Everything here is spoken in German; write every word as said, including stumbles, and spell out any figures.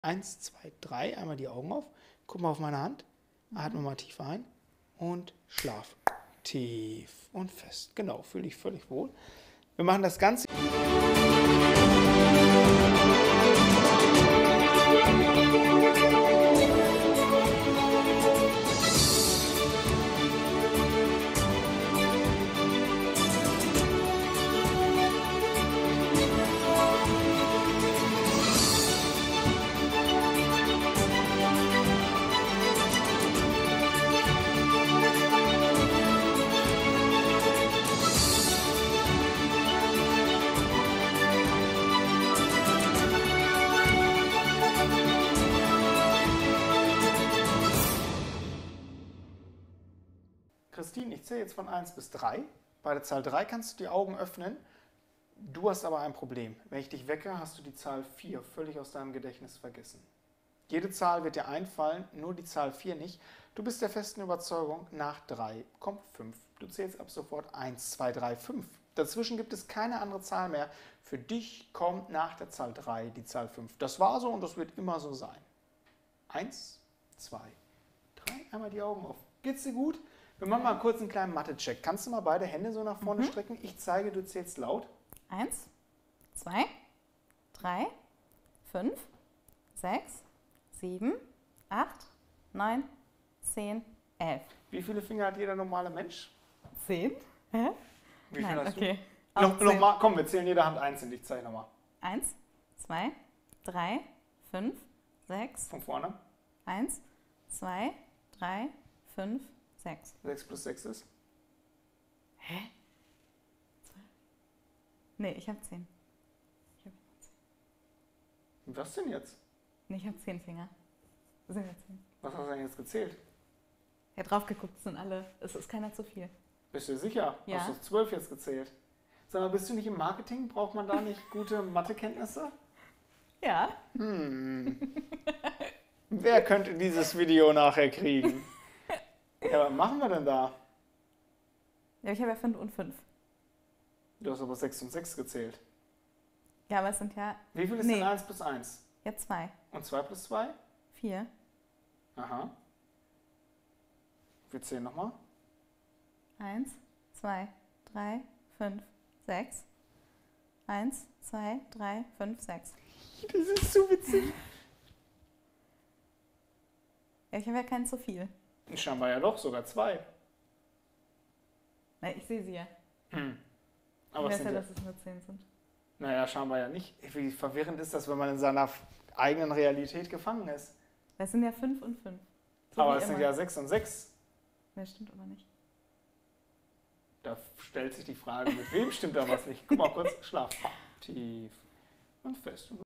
Eins, zwei, drei. Einmal die Augen auf. Guck mal auf meine Hand. Atme mal tief ein und schlaf. Tief und fest. Genau, fühle dich völlig wohl. Wir machen das Ganze. Christine, ich zähle jetzt von eins bis drei. Bei der Zahl drei kannst du die Augen öffnen. Du hast aber ein Problem. Wenn ich dich wecke, hast du die Zahl vier völlig aus deinem Gedächtnis vergessen. Jede Zahl wird dir einfallen, nur die Zahl vier nicht. Du bist der festen Überzeugung, nach drei kommt fünf. Du zählst ab sofort eins, zwei, drei, fünf. Dazwischen gibt es keine andere Zahl mehr. Für dich kommt nach der Zahl drei die Zahl fünf. Das war so und das wird immer so sein. eins, zwei, drei. Einmal die Augen auf. Geht's dir gut? Wir machen mal kurz einen kleinen Mathe-Check. Kannst du mal beide Hände so nach vorne mhm. strecken? Ich zeige, du zählst laut. Eins, zwei, drei, fünf, sechs, sieben, acht, neun, zehn, elf. Wie viele Finger hat jeder normale Mensch? Zehn. Hä? Wie viel Nein, hast okay. du? No, noch mal, komm, wir zählen jede Hand einzeln. Ich zeige nochmal. Eins, zwei, drei, fünf, sechs. Von vorne. Eins, zwei, drei, fünf, sechs. sechs plus sechs ist? Hä? Nee, ich habe zehn. Ich habe zehn. Was denn jetzt? Nee, ich habe zehn Finger. Das sind ja zehn. Was hast du denn jetzt gezählt? Ja, drauf geguckt, das sind alle. Es ist keiner zu viel. Bist du sicher? Ja. Hast du zwölf jetzt gezählt? Sag mal, bist du nicht im Marketing? Braucht man da nicht gute Mathekenntnisse? Ja. Hm. Wer könnte dieses Video nachher kriegen? Ja, was machen wir denn da? Ja, ich habe ja fünf und fünf. Du hast aber sechs und sechs gezählt. Ja, aber es sind ja... Wie viel ist nee. denn eins plus eins? Ja, zwei. Und zwei plus zwei? vier. Aha. Wir zählen nochmal. eins, zwei, drei, fünf, sechs. eins, zwei, drei, fünf, sechs. Das ist so witzig. Ja, ich habe ja keinen zu viel. Scheinbar ja doch, sogar zwei. Nein, ich sehe sie ja. Hm. Aber ich es weiß sind ja, ja, dass es nur zehn sind. naja, scheinbar ja nicht. Wie verwirrend ist das, wenn man in seiner eigenen Realität gefangen ist? Das sind ja fünf und fünf. So aber wie es sind immer. ja sechs und sechs. Das stimmt aber nicht. Da stellt sich die Frage, mit wem stimmt da was nicht? Guck mal kurz, schlaf tief und fest.